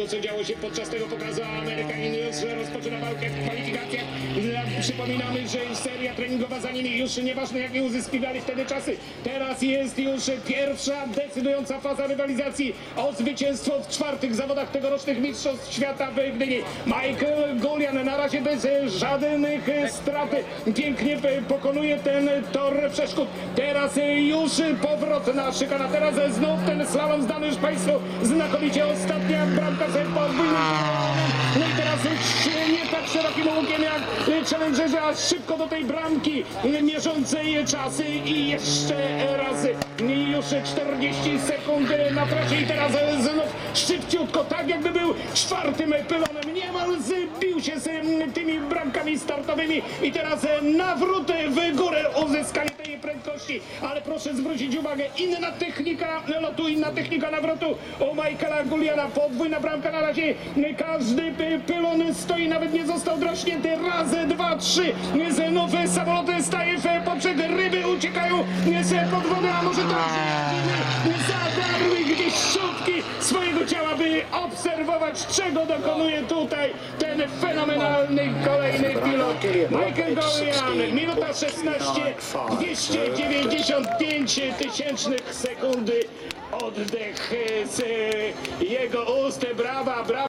tego, co działo się podczas tego pokazu. Amerykanin już rozpoczyna walkę w kwalifikacjach. Przypominamy, że seria treningowa za nimi, już nieważne jakie uzyskiwali wtedy czasy. Teraz jest już pierwsza decydująca faza rywalizacji o zwycięstwo w czwartych zawodach tegorocznych Mistrzostw Świata w Gdyni. Michael Goulian na razie bez żadnych strat pięknie pokonuje ten tor przeszkód. Teraz już powrotna szykana, teraz znów ten slalom zdany już Państwu znakomicie. Ostatnia bramka z podwójnym. No i teraz nie tak szerokim łukiem jak challengerzy, a szybko do tej bramki mierzącej czasy i jeszcze raz już 40 sekund na trasie i teraz znów szybciutko, tak jakby był czwartym pylonem, niemal zbił się z tymi bramkami startowymi i teraz nawrót w górę, uzyskanie tej prędkości, ale proszę zwrócić uwagę, inna technika lotu, inna technika nawrotu u Michaela Gouliana, podwójna bramka na razie, każdy pylon stoi, nawet nie został draśnięty, raz, dwa, trzy, znów samolot staje w poprzek, ryby uciekają z pod wody, a może tak zadarły gdzieś szczotki swojego ciała, by obserwować, czego dokonuje tutaj ten fenomenalny kolejny pilot. Michael Goulian, minuta 16, 295 tysięcznych sekundy, oddech z jego ust, brawa, brawa.